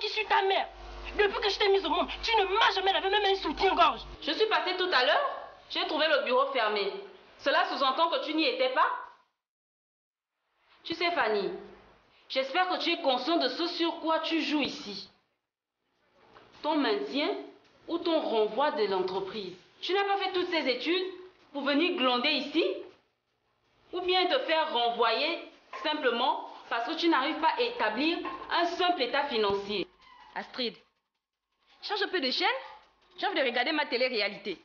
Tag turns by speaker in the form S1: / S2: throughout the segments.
S1: qui suis ta mère. Depuis que je t'ai mise au monde, tu ne m'as jamais lavé même un soutien-gorge.
S2: Je suis passée tout à l'heure, j'ai trouvé le bureau fermé. Cela sous-entend que tu n'y étais pas? Tu sais, Fanny, j'espère que tu es conscient de ce sur quoi tu joues ici. Ton maintien ou ton renvoi de l'entreprise. Tu n'as pas fait toutes ces études pour venir glander ici? Ou bien te faire renvoyer simplement parce que tu n'arrives pas à établir un simple état financier?
S3: Astrid, change un peu de chaîne. J'ai envie de regarder ma télé-réalité.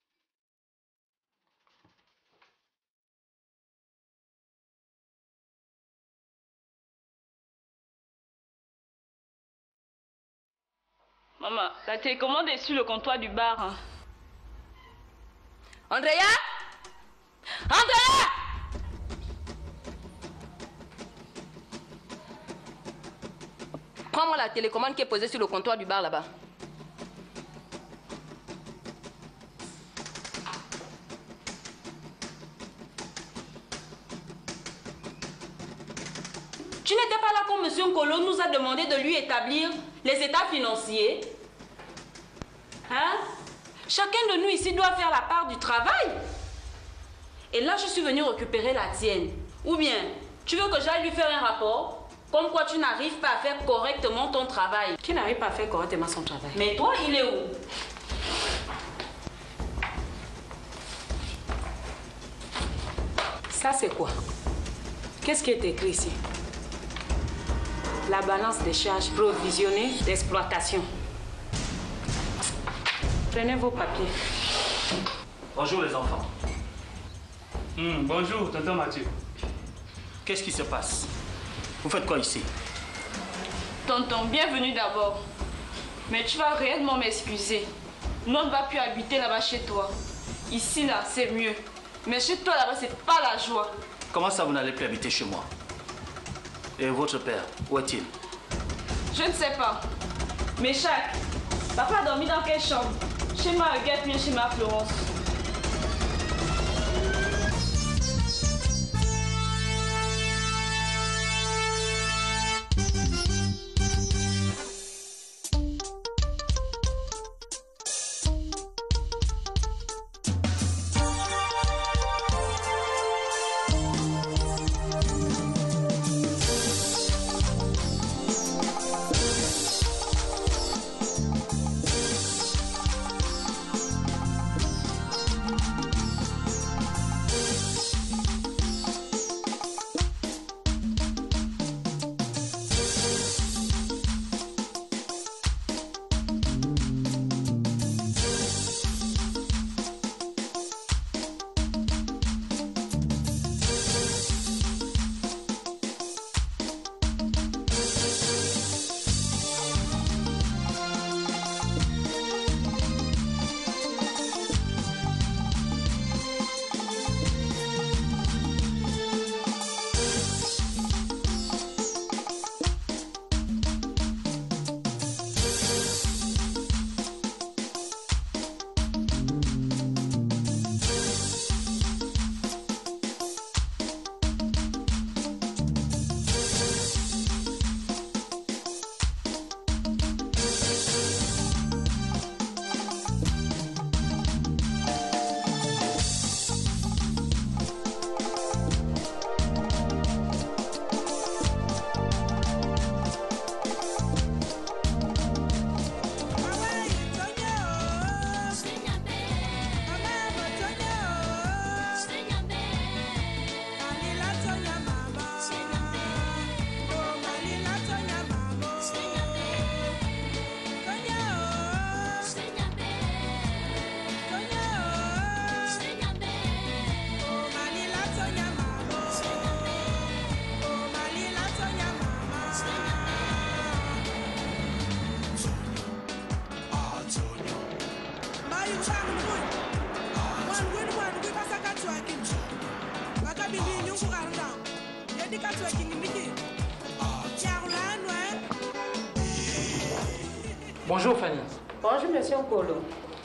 S2: Maman, la télécommande est sur le comptoir du bar. Hein.
S3: Andrea? Andrea! Prends-moi la télécommande qui est posée sur le comptoir du bar là-bas.
S2: Tu n'étais pas là quand M. Nkolo nous a demandé de lui établir les états financiers? Hein? Chacun de nous ici doit faire la part du travail. Et là, je suis venue récupérer la tienne. Ou bien, tu veux que j'aille lui faire un rapport comme quoi tu n'arrives pas à faire correctement ton travail?
S4: Qui n'arrive pas à faire correctement son travail?
S2: Mais toi, il est où?
S4: Ça, c'est quoi? Qu'est-ce qui est écrit ici? La balance des charges provisionnées d'exploitation. Prenez vos papiers.
S5: Bonjour les enfants.
S6: Bonjour, tonton Mathieu.
S5: Qu'est-ce qui se passe? Vous faites quoi ici?
S2: Tonton, bienvenue d'abord. Mais tu vas réellement m'excuser. On ne va plus habiter là-bas chez toi. Ici, là, c'est mieux. Mais chez toi, là-bas, c'est pas la joie.
S5: Comment ça, vous n'allez plus habiter chez moi? Et votre père, où est-il?
S2: Je ne sais pas. Mais Jacques, papa a dormi dans quelle chambre? Chez ma Huguette, bien chez ma Florence.
S6: Bonjour Fanny.
S4: Bonjour, monsieur Nkolo.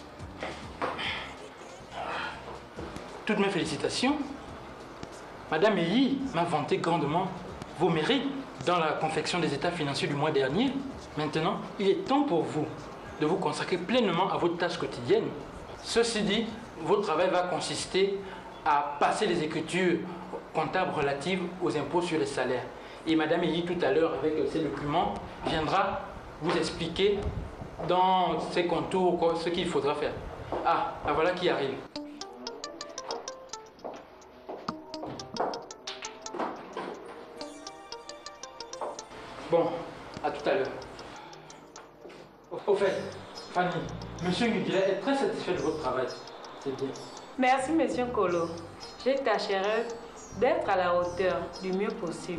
S6: Toutes mes félicitations. Madame Eyi m'a vanté grandement vos mérites
S7: dans la confection des états financiers du mois dernier. Maintenant, il est temps pour vous de vous consacrer pleinement à votre tâche quotidienne. Ceci dit, votre travail va consister à passer les écritures comptables relatives aux impôts sur les salaires. Et Madame Eyi, tout à l'heure, avec ces documents, viendra vous expliquer dans ses contours ce qu'il faudra faire. Ah, la voilà qui arrive. Bon, à tout à l'heure. Au fait, Fanny, Monsieur Ngudila est très satisfait de votre travail. C'est bien.
S4: Merci, Monsieur Kolo. Je tâcherai d'être à la hauteur du mieux possible.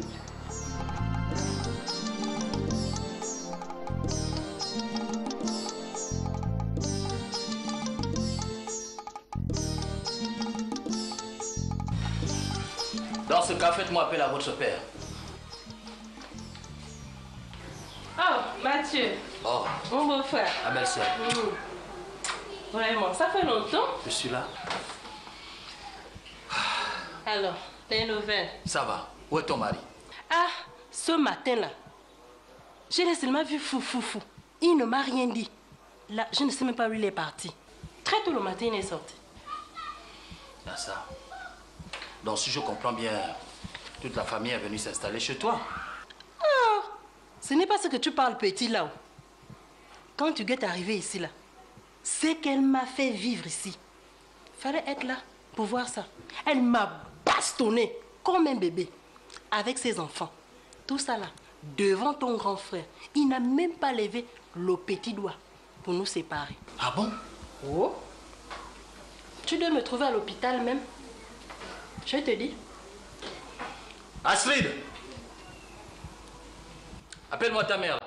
S5: Dans ce cas, faites-moi appel à votre père.
S1: Oh, Mathieu.
S5: Oh,
S1: Mon beau-frère.
S5: ma belle-sœur.
S1: Vraiment, ça fait longtemps.
S5: Je suis là.
S1: Alors, les nouvelles.
S5: Ça va. Où est ton mari?
S1: Ah, ce matin-là, je l'ai seulement vu fou. Il ne m'a rien dit. Là, je ne sais même pas où il est parti. Très tôt le matin, il est sorti.
S5: Ah, ça. Donc, si je comprends bien, toute la famille est venue s'installer chez toi.
S1: Ah, ce n'est pas ce que tu parles, petit, là. Quand tu es arrivé ici, là, c'est qu'elle m'a fait vivre ici. Fallait être là pour voir ça. Elle m'a bastonné comme un bébé avec ses enfants. Tout ça là, devant ton grand frère. Il n'a même pas levé le petit doigt pour nous séparer.
S5: Ah bon?
S1: Oh. Tu dois me trouver à l'hôpital même. Je te dis.
S5: Astrid! Appelle-moi ta mère.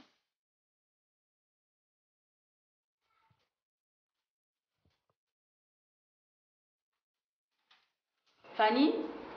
S2: Fanny,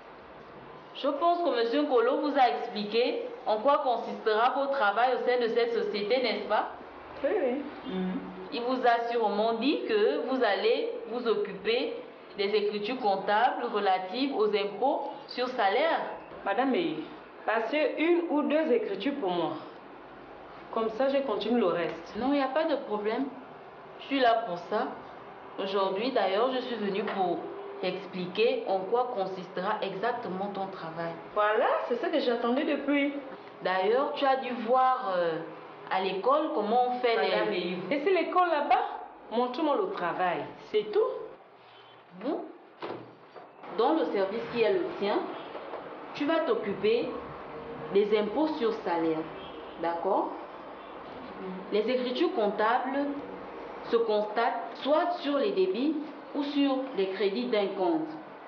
S2: je pense que M. Kolo vous a expliqué en quoi consistera votre travail au sein de cette société, n'est-ce pas?
S4: Oui.
S2: Il vous a sûrement dit que vous allez vous occuper des écritures comptables relatives aux impôts sur salaire.
S4: Madame Eyi, passez une ou deux écritures pour moi. Comme ça, je continue le reste.
S2: Non, il n'y a pas de problème. Je suis là pour ça. Aujourd'hui, d'ailleurs, je suis venue pour t'expliquer en quoi consistera exactement ton travail.
S4: Voilà, c'est ça que j'attendais depuis.
S2: D'ailleurs, tu as dû voir à l'école comment on fait
S4: Madame Eyi, laissez l'école là-bas. Montre-moi le travail. C'est tout.
S2: Bon. Dans le service qui est le tien, tu vas t'occuper des impôts sur salaire. D'accord? Les écritures comptables se constatent soit sur les débits ou sur les crédits d'un compte.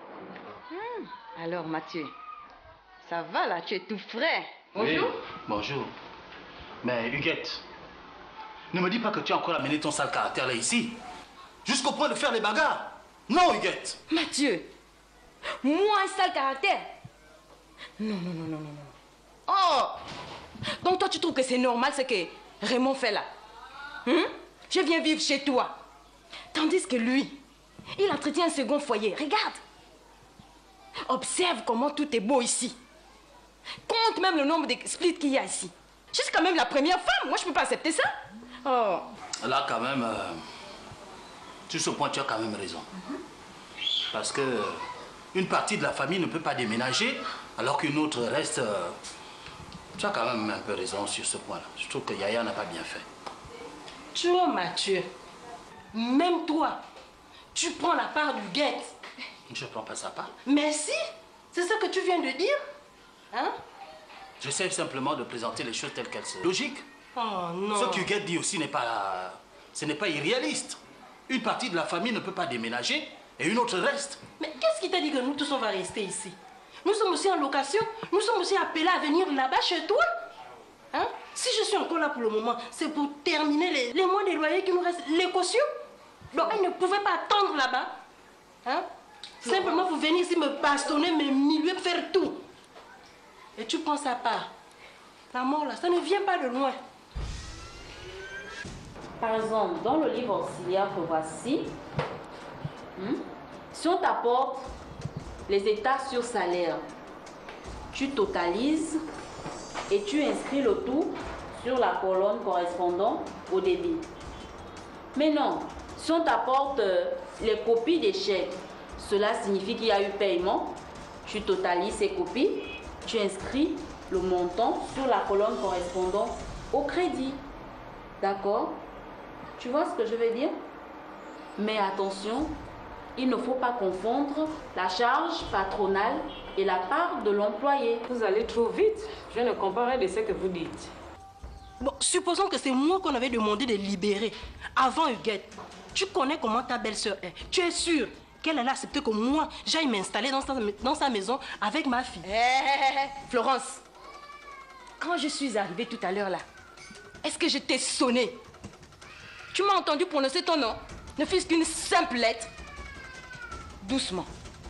S3: Alors Mathieu, ça va là, tu es tout frais. Bonjour.
S5: Oui, bonjour. Mais Huguette, ne me dis pas que tu as encore amené ton sale caractère là ici. Jusqu'au point de faire les bagarres. Non, Huguette.
S3: Mathieu, moi un sale caractère? Non. Oh, donc toi tu trouves que c'est normal ce que Raymond fait là? Je viens vivre chez toi. Tandis que lui, il entretient un second foyer. Regarde. Observe comment tout est beau ici. Compte même le nombre de splits qu'il y a ici. Je suis quand même la première femme. Moi, je ne peux pas accepter ça. Oh.
S5: Là, quand même, sur ce point, tu as quand même raison. Parce que une partie de la famille ne peut pas déménager, alors qu'une autre reste. Tu as quand même un peu raison sur ce point-là. Je trouve que Yaya n'a pas bien fait.
S1: Tu vois, Mathieu, même toi, tu prends la part du guet.
S5: Je ne prends pas sa part.
S1: Mais si, c'est ce que tu viens de dire. Hein?
S5: J'essaie simplement de présenter les choses telles qu'elles sont. Logique.
S1: Oh non.
S5: Ce qu'Huguette dit aussi n'est pas... Ce n'est pas irréaliste. Une partie de la famille ne peut pas déménager et une autre reste.
S1: Mais qu'est-ce qui t'a dit que nous tous on va rester ici? Nous sommes aussi en location. Nous sommes aussi appelés à venir là-bas chez toi. Hein? Si je suis encore là pour le moment, c'est pour terminer les mois des loyers qui nous restent, les cautions. Donc elle ne pouvait pas attendre là-bas. Hein? Simplement pour venir ici me bastonner, me milieu, faire tout. Et tu prends sa part. La mort là, ça ne vient pas de loin.
S2: Par exemple, dans le livre auxiliaire que voici, si on t'apporte les états sur salaire, tu totalises et tu inscris le tout sur la colonne correspondant au débit. Mais non, si on t'apporte les copies des chèques, cela signifie qu'il y a eu paiement. Tu totalises ces copies, tu inscris le montant sur la colonne correspondant au crédit. D'accord? Tu vois ce que je veux dire? Mais attention, il ne faut pas confondre la charge patronale et la part de l'employé.
S4: Vous allez trop vite. Je ne comprends rien de ce que vous dites.
S1: Bon, supposons que c'est moi qu'on avait demandé de libérer avant Huguette. Tu connais comment ta belle-sœur est. Tu es sûre qu'elle allait accepter que moi, j'aille m'installer dans sa maison avec ma fille?
S3: Florence, quand je suis arrivée tout à l'heure là, est-ce que je t'ai sonné? Tu m'as entendu prononcer ton nom? Ne fût-ce qu'une simple lettre. Doucement.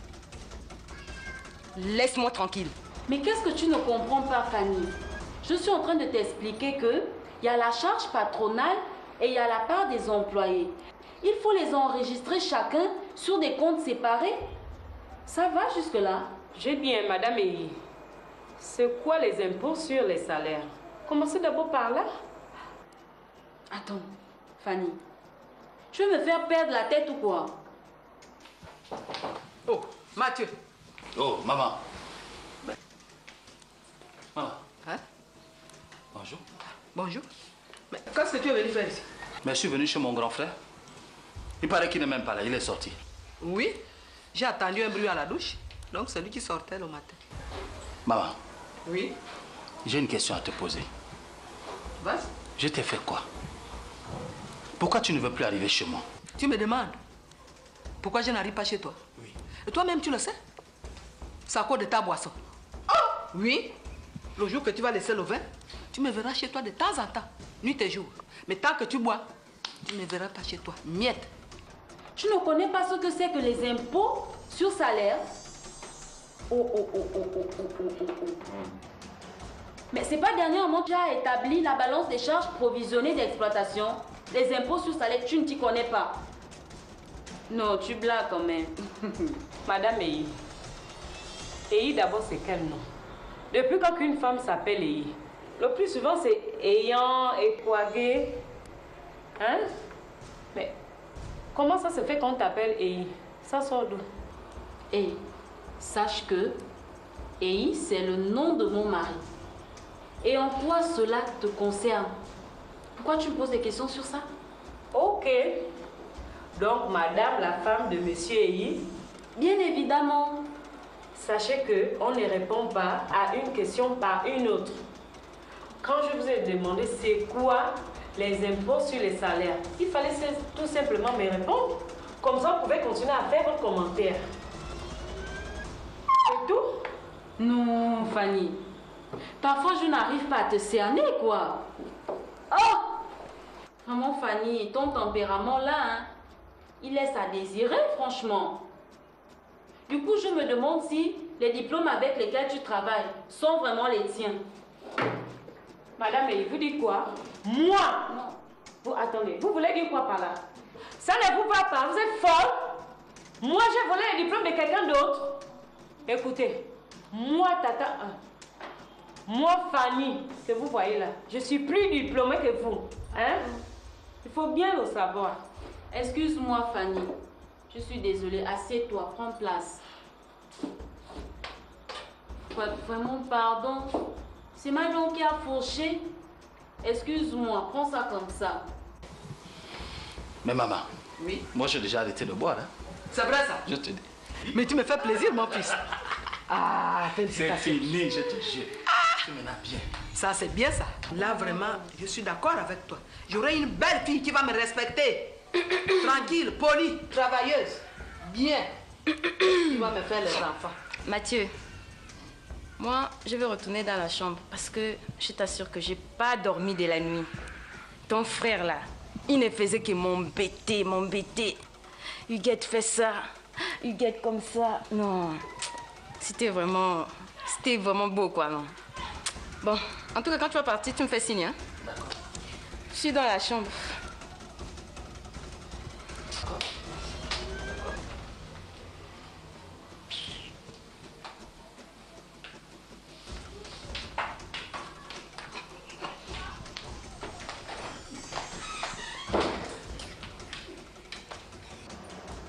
S3: Laisse-moi tranquille.
S2: Mais qu'est-ce que tu ne comprends pas, Fanny? Je suis en train de t'expliquer qu'il y a la charge patronale et il y a la part des employés. Il faut les enregistrer chacun sur des comptes séparés. Ça va jusque-là?
S4: J'ai bien, Madame Eyi. C'est quoi les impôts sur les salaires? Commencez d'abord par là.
S2: Attends, Fanny. Tu veux me faire perdre la tête ou quoi?
S8: Oh, Mathieu.
S5: Oh, maman. Maman.
S8: Hein?
S5: Bonjour.
S8: Bonjour. Mais qu'est-ce que tu es venu faire ici?
S5: Mais je suis venu chez mon grand frère. Il paraît qu'il n'est même pas là, il est sorti.
S8: Oui, j'ai attendu un bruit à la douche. Donc c'est lui qui sortait le matin.
S5: Maman.
S8: Oui.
S5: J'ai une question à te poser.
S8: Vas-y.
S5: Je t'ai fait quoi? Pourquoi tu ne veux plus arriver chez moi?
S8: Tu me demandes pourquoi je n'arrive pas chez toi?
S5: Oui.
S8: Et toi-même, tu le sais? C'est à cause de ta boisson. Oh! Oui. Le jour que tu vas laisser le vin, tu me verras chez toi de temps en temps, nuit et jour. Mais tant que tu bois, tu ne me verras pas chez toi. Miette.
S2: Tu ne connais pas ce que c'est que les impôts sur salaire? Oh. Mais c'est pas dernièrement que tu as établi la balance des charges provisionnées d'exploitation. Les impôts sur salaire, tu ne t'y connais pas. Non, tu blagues quand même.
S4: Madame Eyi. Eyi d'abord, c'est quel nom? Depuis quand qu'une femme s'appelle Eyi? Le plus souvent, c'est ayant, équagué. Hein? Mais comment ça se fait qu'on t'appelle Eyi? Ça sort d'où?
S2: Et sache que Eyi, c'est le nom de mon mari. Et en quoi cela te concerne? Pourquoi tu me poses des questions sur ça?
S4: Ok. Donc, madame, la femme de monsieur Eyi?
S2: Bien évidemment.
S4: Sachez qu'on ne répond pas à une question par une autre. Quand je vous ai demandé c'est quoi les impôts sur les salaires, il fallait tout simplement me répondre. Comme ça, vous pouvez continuer à faire votre commentaire. C'est tout?
S2: Non, Fanny. Parfois, je n'arrive pas à te cerner, quoi. Oh! Vraiment, Fanny, ton tempérament là, hein, il laisse à désirer, franchement. Du coup, je me demande si les diplômes avec lesquels tu travailles sont vraiment les tiens.
S4: Madame, il vous dit quoi? Moi?
S2: Non.
S4: Vous, attendez, vous voulez dire quoi par là? Ça ne vous va pas, vous êtes folle? Moi, j'ai volé les diplômes de quelqu'un d'autre. Écoutez, moi, Tata 1, moi, Fanny, que vous voyez là, je suis plus diplômée que vous. Hein? Il faut bien le savoir.
S2: Excuse-moi, Fanny. Je suis désolée. Assieds-toi, prends place. Vraiment, pardon. C'est ma langue qui a fourché. Excuse-moi, prends ça comme ça.
S5: Mais maman.
S8: Oui.
S5: Moi, j'ai déjà arrêté de boire. Hein?
S8: C'est vrai ça?
S5: Je te dis.
S8: Mais tu me fais plaisir, mon fils. Ah,
S5: C'est
S8: félicitations.
S5: fini, je te jure. Tu me l'as bien.
S8: Ça, c'est bien ça. Là, vraiment, je suis d'accord avec toi. J'aurai une belle fille qui va me respecter. Tranquille, polie, travailleuse. Bien. Tu vas me faire les enfants.
S3: Mathieu, moi, je vais retourner dans la chambre parce que je t'assure que j'ai pas dormi de la nuit. Ton frère, là, il ne faisait que m'embêter. Huguette fait ça, Huguette comme ça. Non, c'était vraiment beau, quoi, non. Bon, en tout cas, quand tu vas partir, tu me fais signe, hein.
S5: D'accord.
S3: Je suis dans la chambre.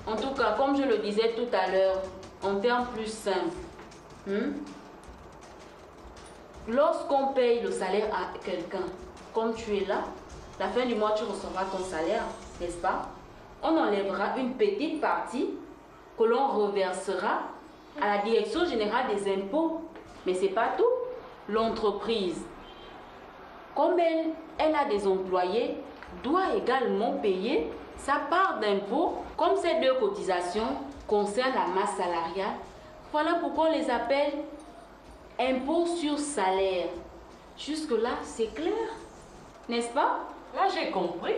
S2: En tout cas, comme je le disais tout à l'heure, en termes plus simples, lorsqu'on paye le salaire à quelqu'un, comme tu es là, la fin du mois, tu recevras ton salaire, n'est-ce pas? On enlèvera une petite partie que l'on reversera à la Direction générale des impôts. Mais ce n'est pas tout. L'entreprise, comme elle a des employés, doit également payer sa part d'impôt. Comme ces deux cotisations concernent la masse salariale, voilà pourquoi on les appelle impôts sur salaire. Jusque-là, c'est clair, n'est-ce pas?
S4: Là, j'ai compris.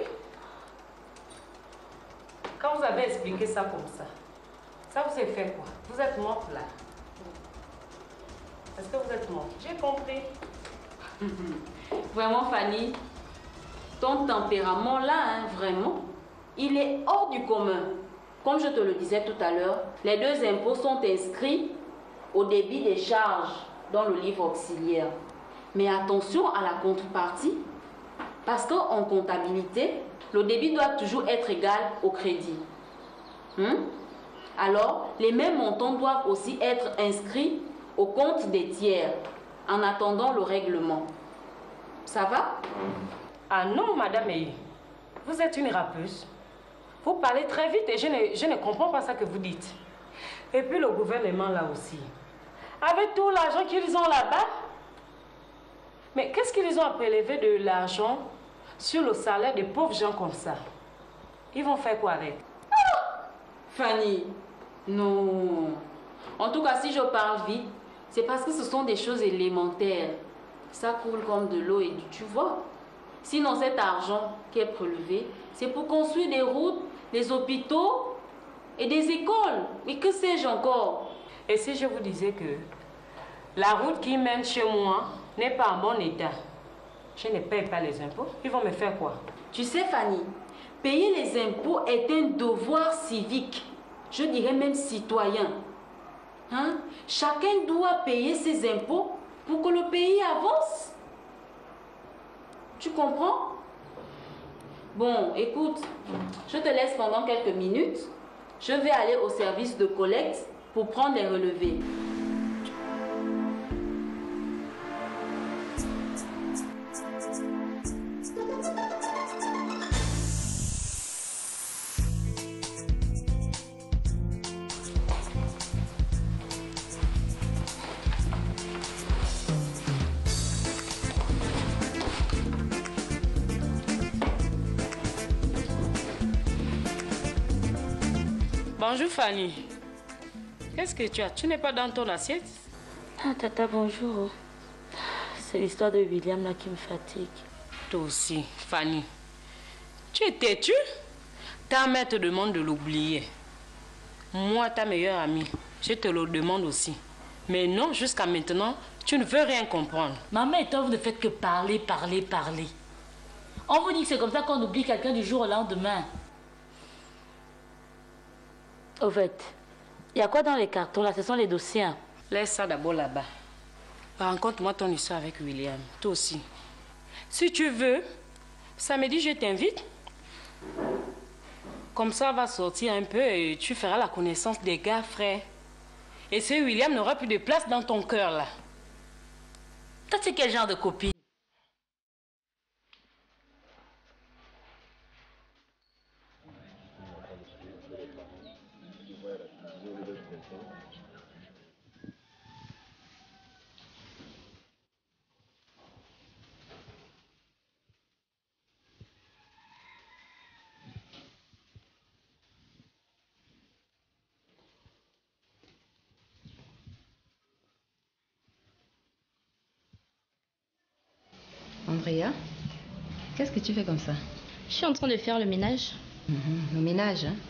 S4: Quand vous avez expliqué ça comme ça vous a fait quoi? Vous êtes morte là. Est-ce que vous êtes morte? J'ai compris.
S2: Vraiment, Fanny, ton tempérament là, hein, vraiment, il est hors du commun. Comme je te le disais tout à l'heure, les deux impôts sont inscrits au débit des charges dans le livre auxiliaire. Mais attention à la contrepartie, parce qu'en comptabilité, le débit doit toujours être égal au crédit. Alors, les mêmes montants doivent aussi être inscrits au compte des tiers, en attendant le règlement. Ça va?
S4: Ah non, madame, vous êtes une rappeuse. Vous parlez très vite et je ne comprends pas ça que vous dites. Et puis le gouvernement là aussi. Avec tout l'argent qu'ils ont là-bas, mais qu'est-ce qu'ils ont à prélever de l'argent sur le salaire des pauvres gens comme ça? Ils vont faire quoi avec?
S2: Fanny, non. En tout cas, si je parle vite, c'est parce que ce sont des choses élémentaires. Ça coule comme de l'eau et tu vois. Sinon, cet argent qui est prélevé, c'est pour construire des routes, des hôpitaux et des écoles. Mais que sais-je encore?
S4: Et si je vous disais que la route qui mène chez moi n'est pas en bon état, je ne paye pas les impôts, ils vont me faire quoi?
S2: Tu sais, Fanny, payer les impôts est un devoir civique, je dirais même citoyen. Chacun doit payer ses impôts pour que le pays avance. Tu comprends? Bon, écoute, je te laisse pendant quelques minutes. Je vais aller au service de collecte pour prendre les relevés.
S4: Bonjour Fanny. Qu'est-ce que tu as? Tu n'es pas dans ton assiette?
S9: Ah, Tata, bonjour. C'est l'histoire de William là qui me fatigue.
S4: Toi aussi, Fanny. Tu es têtue? Ta mère te demande de l'oublier. Moi, ta meilleure amie, je te le demande aussi. Mais non, jusqu'à maintenant, tu ne veux rien comprendre.
S9: Maman et toi, vous ne faites que parler. On vous dit que c'est comme ça qu'on oublie quelqu'un du jour au lendemain. Au fait, il y a quoi dans les cartons là? Ce sont les dossiers.
S4: Laisse ça d'abord là-bas. Raconte-moi ton histoire avec William. Toi aussi. Si tu veux, samedi, je t'invite. Comme ça, on va sortir un peu et tu feras la connaissance des gars frères. Et ce William n'aura plus de place dans ton cœur là.
S9: Toi, c'est quel genre de copine?
S10: Andrea, qu'est-ce que tu fais comme ça?
S11: Je suis en train de faire le ménage.
S10: Le ménage, hein?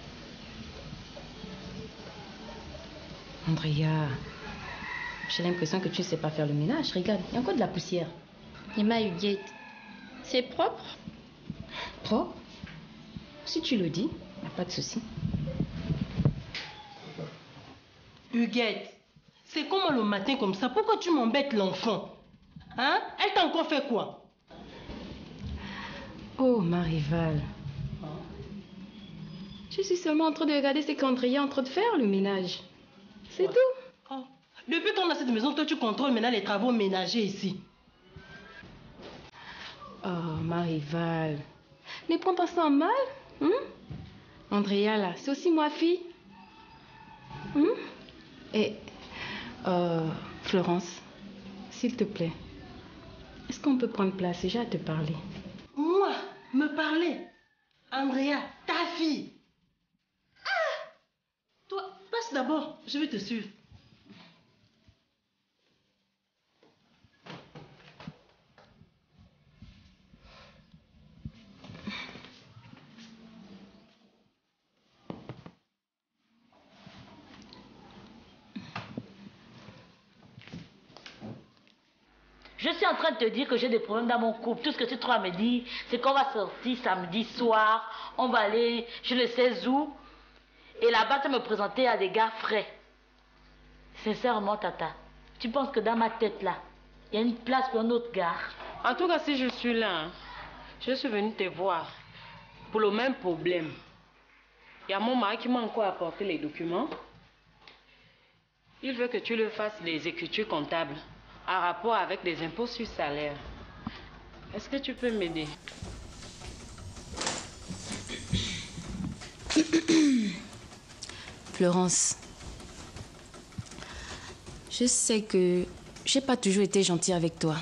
S10: Andrea, j'ai l'impression que tu ne sais pas faire le ménage. Regarde, il y a encore de la poussière.
S11: Et ma Huguette, c'est propre?
S10: Propre? Si tu le dis, il n'y a pas de souci.
S1: Huguette, c'est comment le matin comme ça? Pourquoi tu m'embêtes l'enfant? Hein? Elle t'a encore fait quoi?
S10: Oh, ma rivale. Je suis seulement en train de regarder ce qu'Andrea est en train de faire, le ménage. C'est tout.
S1: Oh. Depuis qu'on a cette maison, toi, tu contrôles maintenant les travaux ménagers ici.
S10: Oh, ma rivale. Ne prends pas ça en mal. Andrea, là, c'est aussi ma fille. Et, Florence, s'il te plaît, est-ce qu'on peut prendre place? J'ai à te parler.
S1: Moi, me parler? Andrea, ta fille. Ah! Toi, passe d'abord, je vais te suivre.
S9: Je suis en train de te dire que j'ai des problèmes dans mon couple. Tout ce que tu trouves à me dire, c'est qu'on va sortir samedi soir, on va aller je ne sais où. Et là-bas, tu me présenter à des gars frais. Sincèrement, Tata, tu penses que dans ma tête, là, il y a une place pour un autre gars?
S4: En tout cas, si je suis là, je suis venue te voir pour le même problème. Il y a mon mari qui m'a encore apporté les documents. Il veut que tu lui fasses des écritures comptables en rapport avec des impôts sur salaire. Est-ce que tu peux m'aider?
S10: Florence, je sais que j'ai pas toujours été gentille avec toi.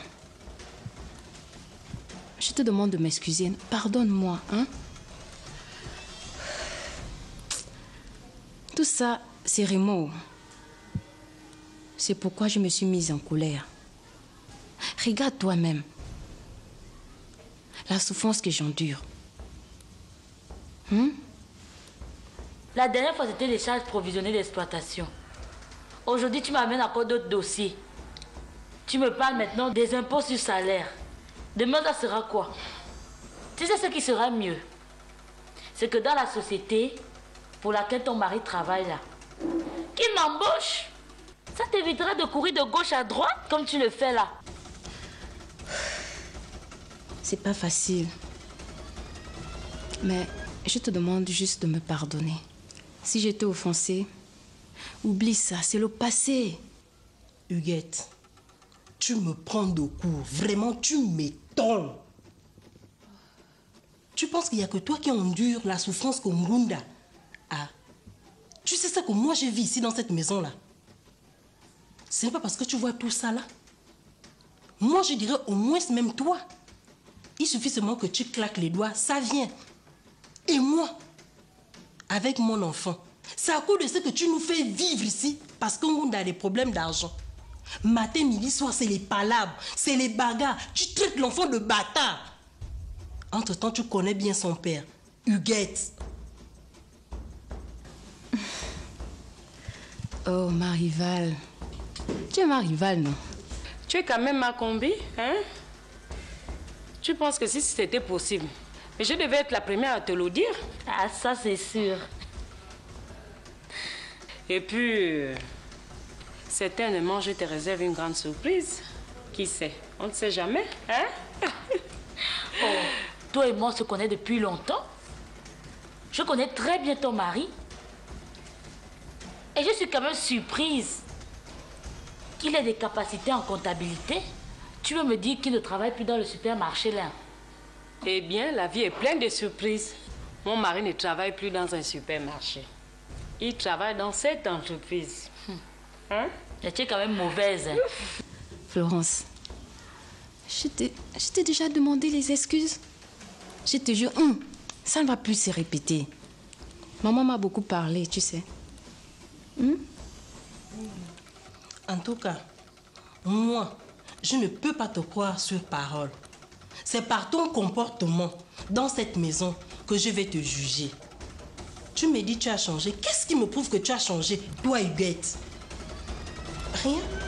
S10: Je te demande de m'excuser. Pardonne-moi, hein? Tout ça, c'est Raymond. C'est pourquoi je me suis mise en colère. Regarde toi-même. La souffrance que j'endure.
S9: La dernière fois, c'était des charges provisionnées d'exploitation. Aujourd'hui, tu m'amènes encore d'autres dossiers. Tu me parles maintenant des impôts sur salaire. Demain, ça sera quoi? Tu sais ce qui sera mieux? C'est que dans la société pour laquelle ton mari travaille là, qu'il m'embauche. Ça t'évitera de courir de gauche à droite comme tu le fais là.
S10: C'est pas facile. Mais je te demande juste de me pardonner. Si j'étais offensée, oublie ça, c'est le passé.
S1: Huguette, tu me prends de court. Vraiment, tu m'étonnes. Tu penses qu'il n'y a que toi qui endure la souffrance comme Mrunda? Ah, tu sais ce que moi je vis ici dans cette maison-là? Ce n'est pas parce que tu vois tout ça là. Moi, je dirais au moins même toi. Il suffit seulement que tu claques les doigts, ça vient. Et moi, avec mon enfant, c'est à cause de ce que tu nous fais vivre ici, parce qu'on a des problèmes d'argent. Matin, midi, soir, c'est les palabres, c'est les bagarres. Tu traites l'enfant de bâtard. Entre-temps, tu connais bien son père, Huguette.
S10: Oh, ma rivale. Tu es ma rivale, non?
S4: Tu es quand même ma combi, hein? Tu penses que si c'était possible, je devais être la première à te le dire?
S9: Ah, ça c'est sûr.
S4: Et puis, certainement, je te réserve une grande surprise. Qui sait? On ne sait jamais, hein?
S9: Oh, toi et moi, on se connaît depuis longtemps. Je connais très bien ton mari. Et je suis quand même surprise qu'il ait des capacités en comptabilité. Tu veux me dire qu'il ne travaille plus dans le supermarché là?
S4: Eh bien, la vie est pleine de surprises. Mon mari ne travaille plus dans un supermarché. Il travaille dans cette entreprise. Hein?
S9: Mais tu es quand même mauvaise. Hein?
S10: Florence, je t'ai déjà demandé les excuses. Je te jure, ça ne va plus se répéter. Maman m'a beaucoup parlé, tu sais.
S1: En tout cas, moi, je ne peux pas te croire sur parole. C'est par ton comportement dans cette maison que je vais te juger. Tu me dis que tu as changé. Qu'est-ce qui me prouve que tu as changé, toi, Huguette? Rien.